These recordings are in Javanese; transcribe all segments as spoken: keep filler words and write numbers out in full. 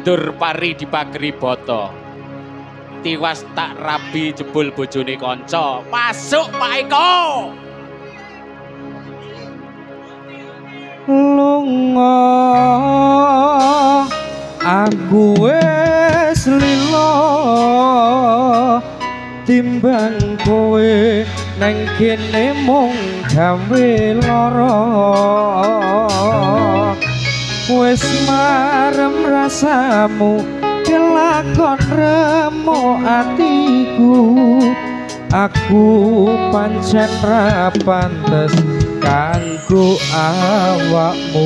nandur pari dipagri boto. Tiwas tak rabi jebul bojone kanca. Masuk Pak Eko. Lunga aku wis lila timbang kowe nang kene mung gawe lara wis marem rasamu kelakon remo atiku aku pancen ra pantes kanggo awakmu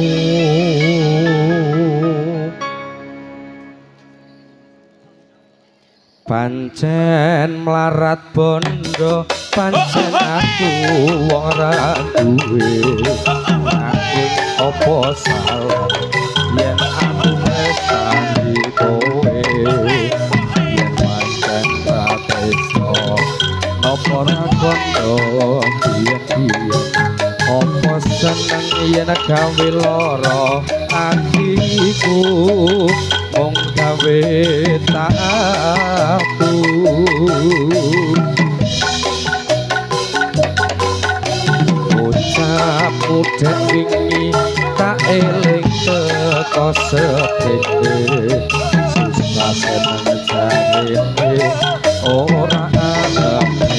pancen melarat bondo pancen aku wong ra duwe nanging apa salah yen aku wis tangi kowe yen pancen ra tresno napa ra kondo piye-piye apa seneng yen gawe lara atiku mung gawe tapu ucapmu wingi tak eling teko sepene susah seneng jarene ora ana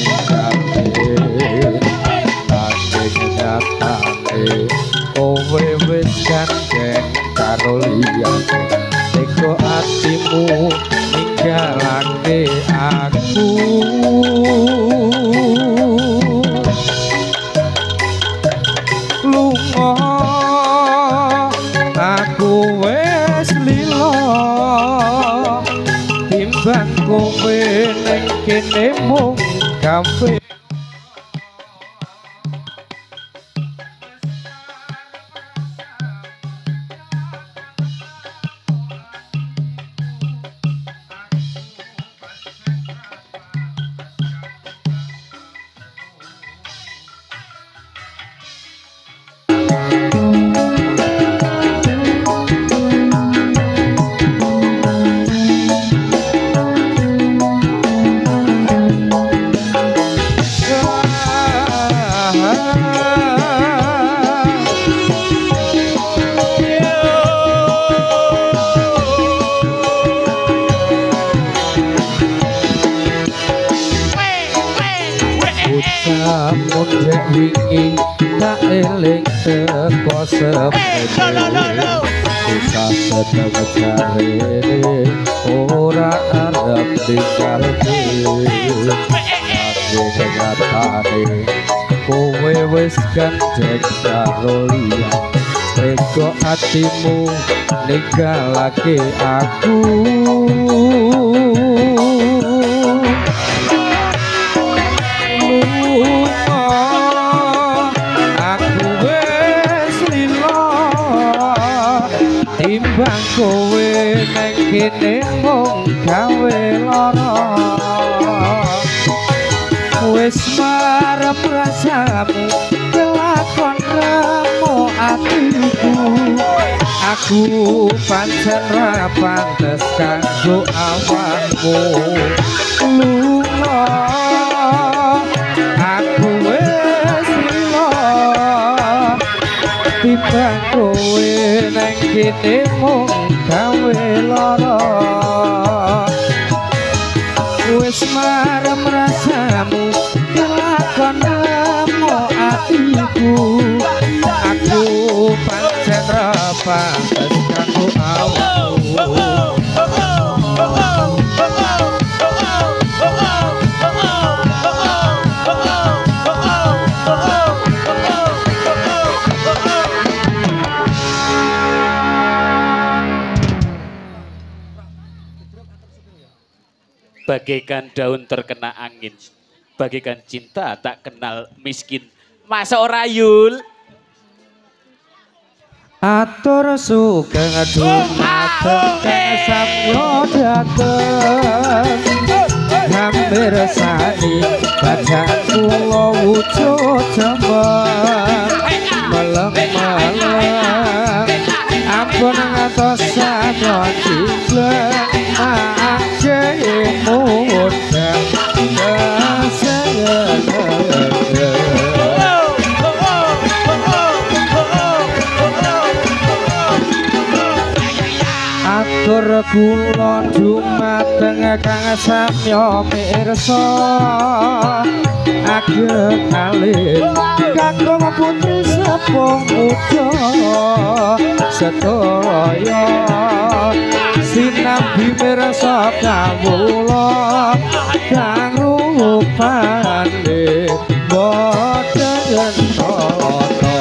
kowe wis gandeng karo liyane teko atimu ninggalake aku lunga aku wis lila timbang kowe ning kene mung gawe wingi tak eling teko sepene susah sedang jarene ora arep dikalke aku kenyataane kowe wis gandeng karo liya teko atimu ninggalake aku timbang kowe nang kene mung gawe lara wis marep rasamu kelakon remo atiku aku pancen ra pantes kanggo awakmu lunga aku wis lila timbang kowe nang kene mung gawe lara wis marem rasamu kelakon remo atiku aku pancen ra pantes kanggo awakmu bagaikan daun terkena angin, bagaikan cinta tak kenal miskin. Masa ora Yul? Atur sugeng dumateng samyo dateng hampir sani badan kula wujud jembar meleng-meleng ampun ngantos sanyo cilik ngundang kesenengan atur kula dumateng kang samya pirsa ageng kalih kakung putri sepung muda sedaya sinambi pirsa kawula kang rupane boten tata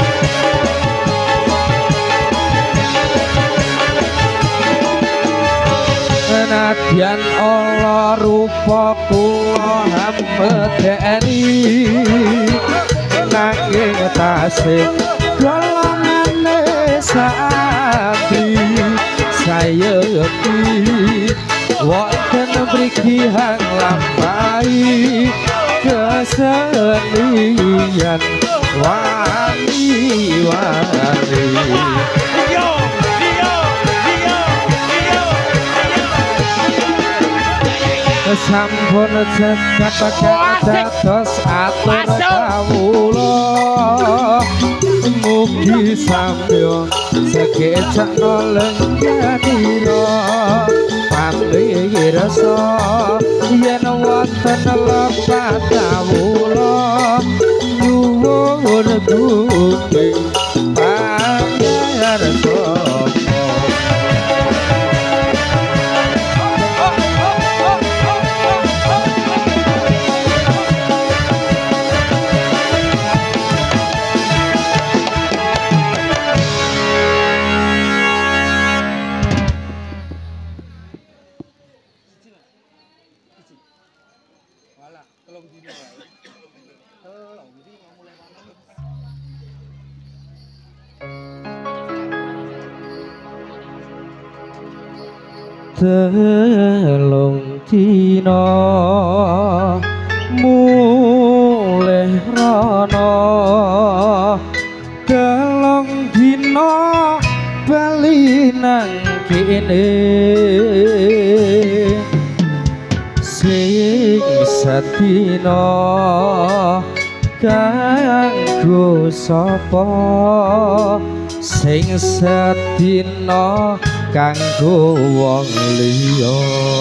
nadyan Allah rupa kula hambedeni nanging tasih golongane sati sayekti wonten mriki hang lampahi kesenian wani-wani sampun cekat dados atur kawula mugi samya sekecana lenggahira pamirsa yen wonten lepat kawula nyuwun dugi pamirsa telung dina mulih rana telung dina bali nang kene sing sadina kanggo sapa sing sadina kanggo wong liya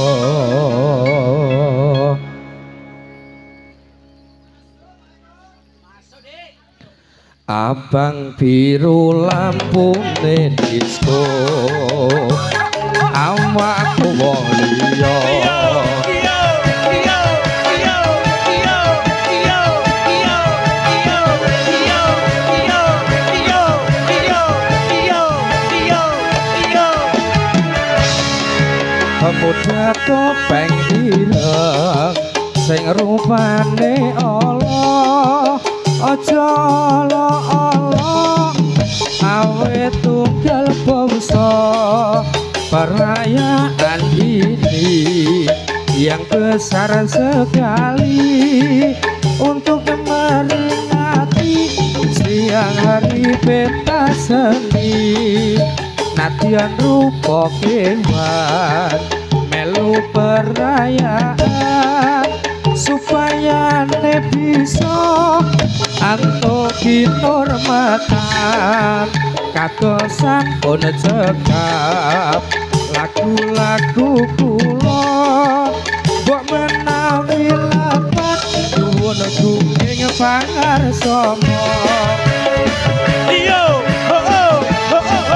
abang biru lampune disco awakku wong liya pemuda topeng ireng sing rupane Allah aja Allah awet tunggal bangsa perayaan ini yang besar sekali untuk memperingati siang hari pentas seni nadyan rupa kewan melu perayaan supaya ne bisa antoki hormatan kados sampun cekap lagu-lagu kula mbok menawi lepat nuwun gunging pangarsama iyo oh oh oh oh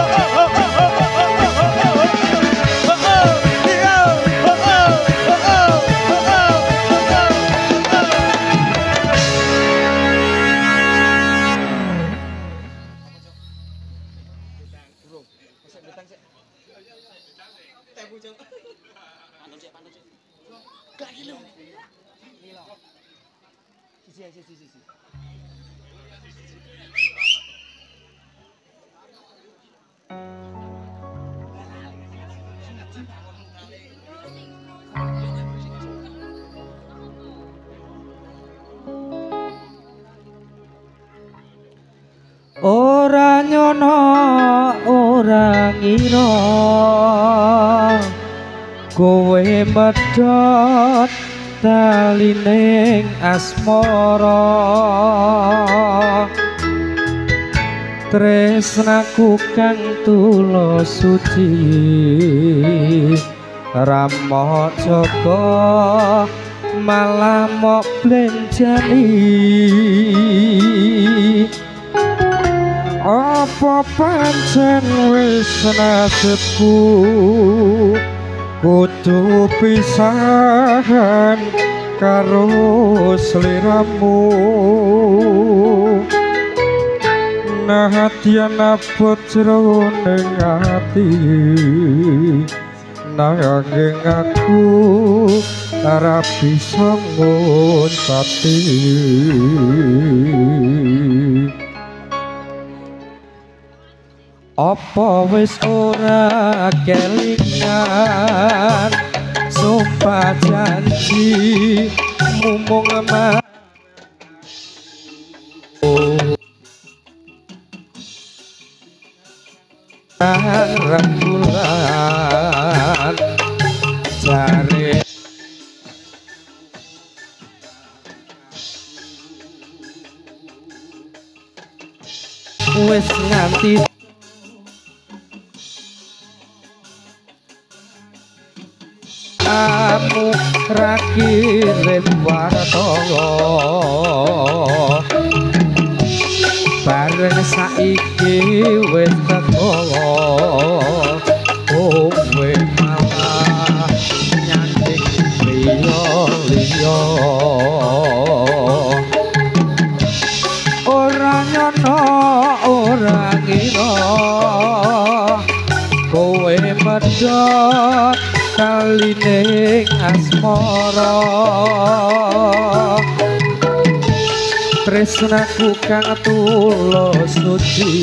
ora nyono ora ngira kowe medhot talining asmara tresnaku kang tulus suci Rama Joko malah mok blenjani apa pancen wis nasibku kudu pisahan karo sliramu nahatian abot jroning ati nanging aku ora bisa ngontati apa wis ora kelingan sumpah janji mumung emang rembulan jare wis nganti kamu rakirin wartolo bareng saiki wis teko kowe malah nyantik liya-liya ora nyono ora ngira kowe medhot kalining asmara tresnaku kang tulus suci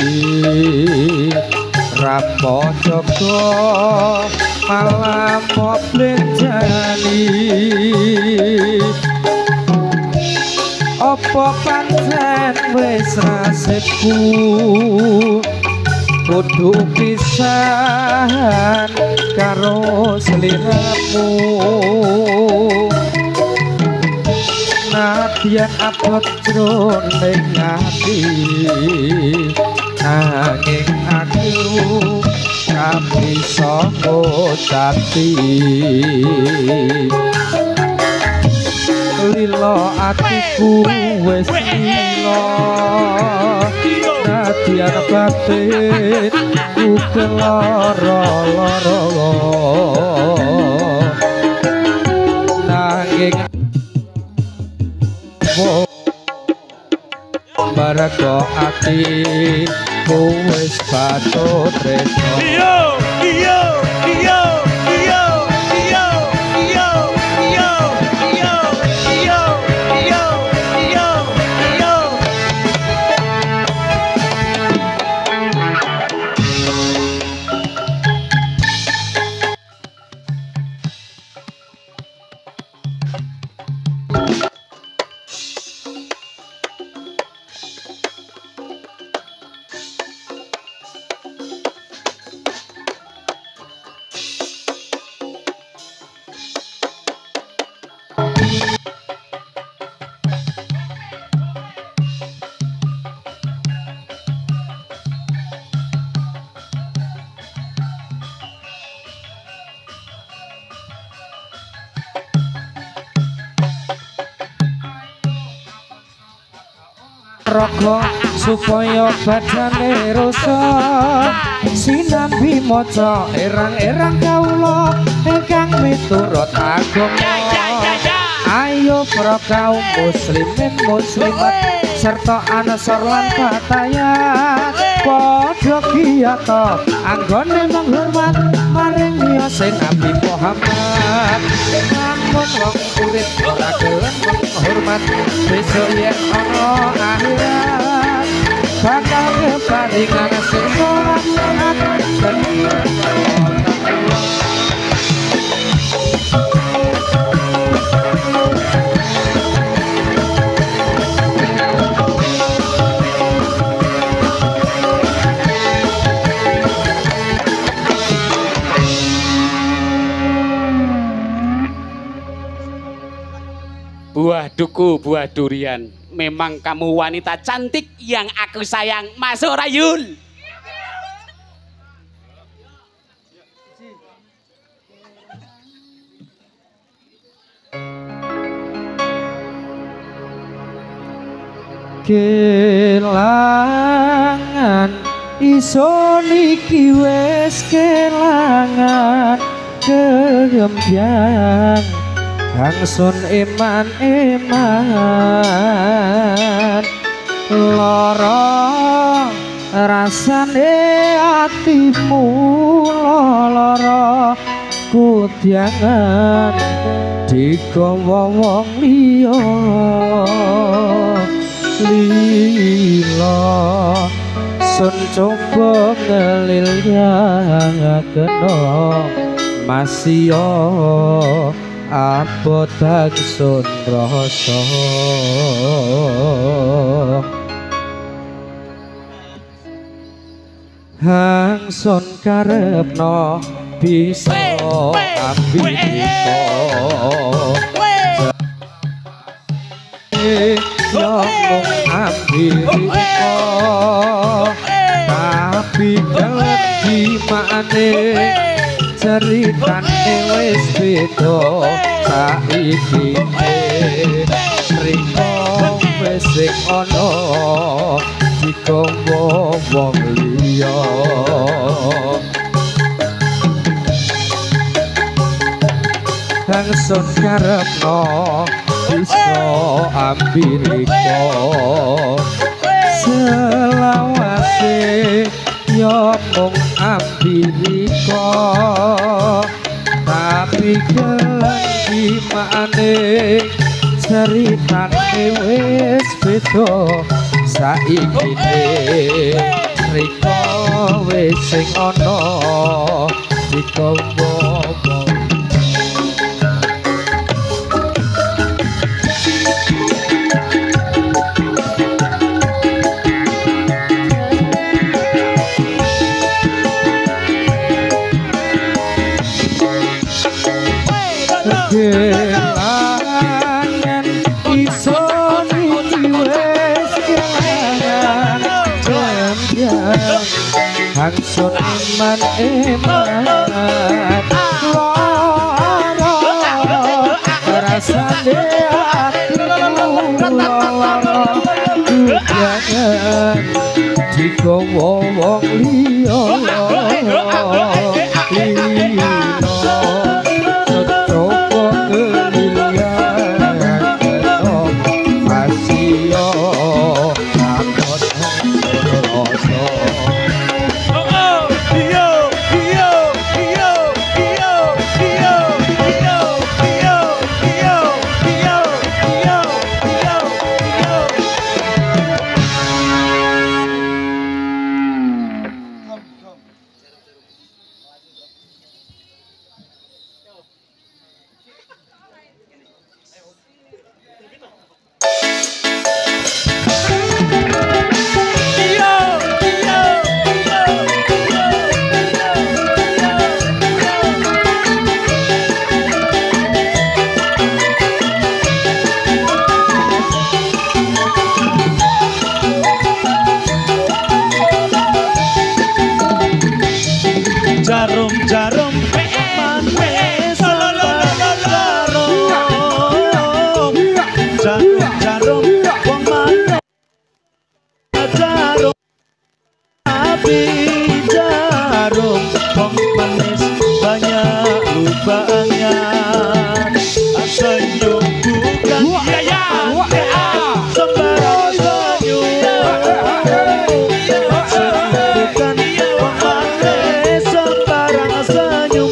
Rama Joko malah mok blenjani apa pancen wis nasibku kudu pisahan karo sliramu nadyan abot jroning ati nanging aku ora bisa ngontati lila atiku wis lila nadyan batin ku keloro-loro nanging marga ati ku wis batu tresno iyo iyo iyo iyo iyo iyo iyo iyo iyo iyo iyo iyo raga supaya badane rusak sinambi maca erang-erang kawula ingkang miturut agama ayo para kaum muslimin muslimat serta ansor lan fatayat padha kiyata anggone menghormat maring sing Nabi Muhammad namun wong urip ora gelem menghormat besok yen ana akhirat bakal keparingan sing ora taat Buah duku, buah durian. Memang kamu wanita cantik yang aku sayang. Masuk Rayul. Kelangan iso niki wis kelangan kegembyang Hangsun iman iman lara rasane atimu lara kudyangan digawa wong liya lila sun coba ngelilyangaken masya abotan sun rasa hangsun karepno bisa ambiko nyomong ambiko tapi dalam gimane ceritane wis beda saiki riko wis sing ana digawa wong liya hangsun karepno bisa ambiriko selawase yo mung ambiriko tapi kelan gimane ceritane wis beda saiki riko wis sing ana digawa kelangan iso niki wis kelangan jam-jam hangsun iman iman lara rasane atimu lara kudyangan digawa wong liya jarum-jarum manis jarum jarum-jarum wong manis jarum api jarum wong manis banyak lubangnya senyum bukan sembarang senyum bukan wong manis sembarang senyum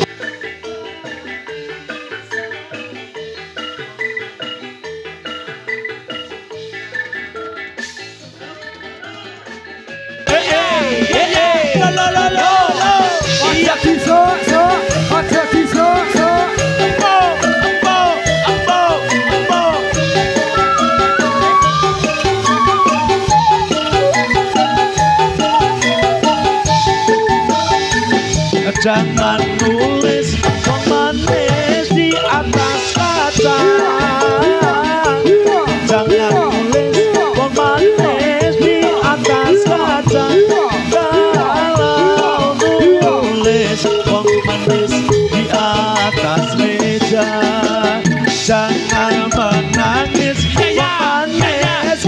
aja disok sok aja disok sok empo empo empo empo jangan nulis wong manis di atas kaca saja. Jangan menangis, menangis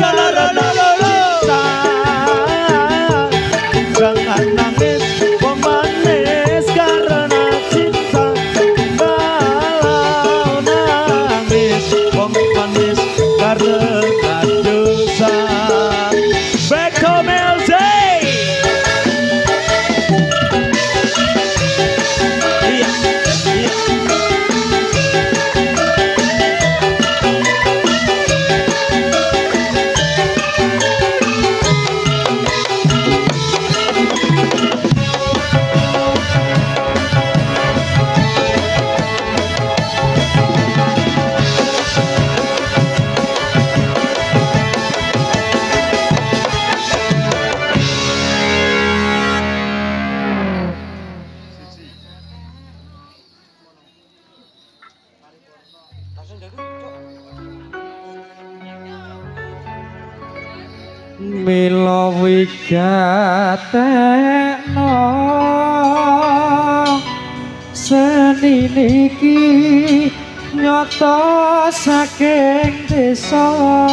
jangan nangis, memanis karena cinta. Kalau nangis, memanis karena dosa. Beko Melzy. Iya, iya. Mila wigatekno seni niki nyata saking desa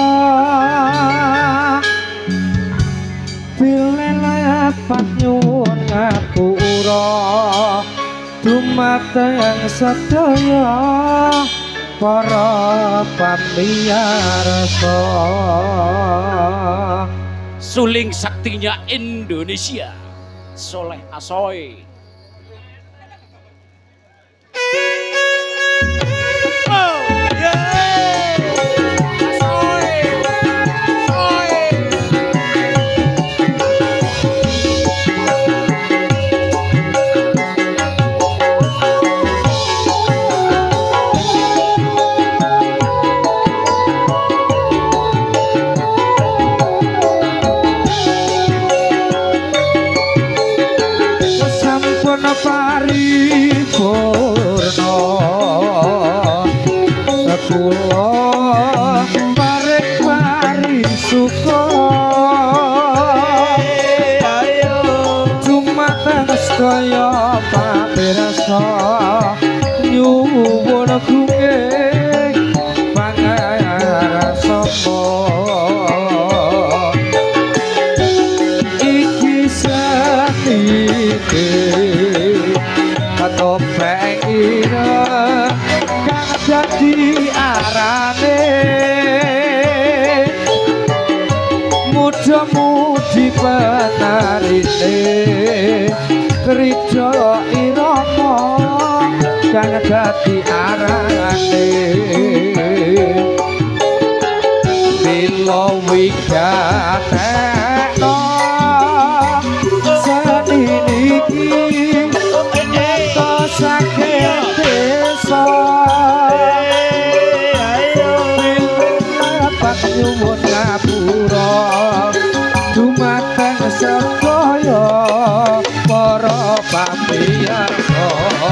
pilepat nyuwun ngapura dumateng sedaya para pamirsa. Suling saktinya Indonesia, Soleh Asoy. Oh, yeah. Asoy, Asoy. Paripurna kula paring parisuka ayo dumateng sedaya pamirsa nyuwun gunging pangarsa iki satike topeng ireng kang dadi arane muda-mudi penarine krija irama kang dadi arane mila wigatekno seni niki saking desa ayo lepat nyuwun ngapura dumateng sedaya para pamirsa.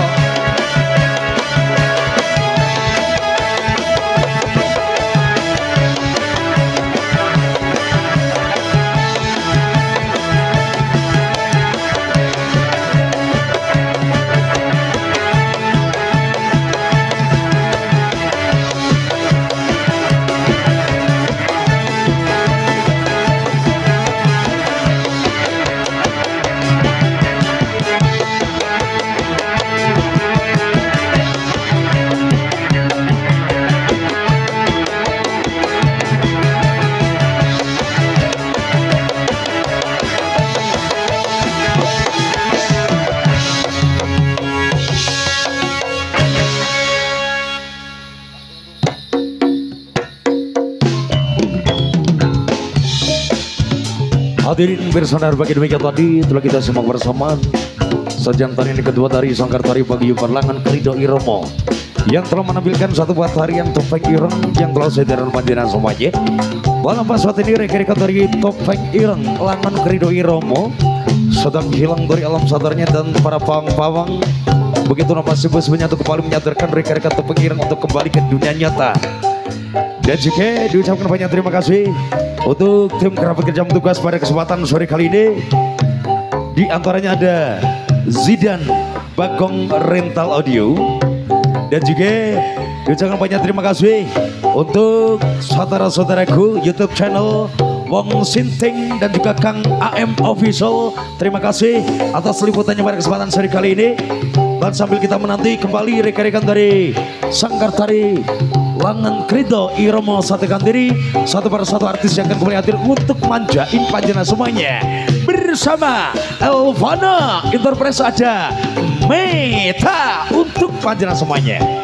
Hadirin bersonar bagi demikian tadi telah kita simak bersama sejantan ini kedua dari Sanggar Tari Bagi Parlangan Kerido Iromo yang telah menampilkan satu buat tarian topeng ireng yang telah sederhana panjenengan semuanya. Malam pas saat ini rekan tari topeng ireng langan Kerido Iromo sedang hilang dari alam sadarnya dan para pawang-pawang begitu nampak sebus menyatu kembali menyadarkan rekan-rekan topeng ireng untuk kembali ke dunia nyata. Dan juga diucapkan banyak terima kasih untuk tim kerabat kerja tugas pada kesempatan sore kali ini. Di antaranya ada Zidan Bagong Rental Audio, Dan juga ucapkan banyak terima kasih untuk saudara-saudaraku YouTube channel Wong Sinting dan juga Kang A M Official. Terima kasih atas liputannya pada kesempatan seri kali ini. Dan sambil kita menanti kembali rekan-rekan dari Sanggar Tari Langan Krido Iromo Satekan Diri, satu persatu artis yang akan kembali hadir untuk manjain panjana semuanya. Bersama Elvana, interpretasi ada Meta untuk panjana semuanya.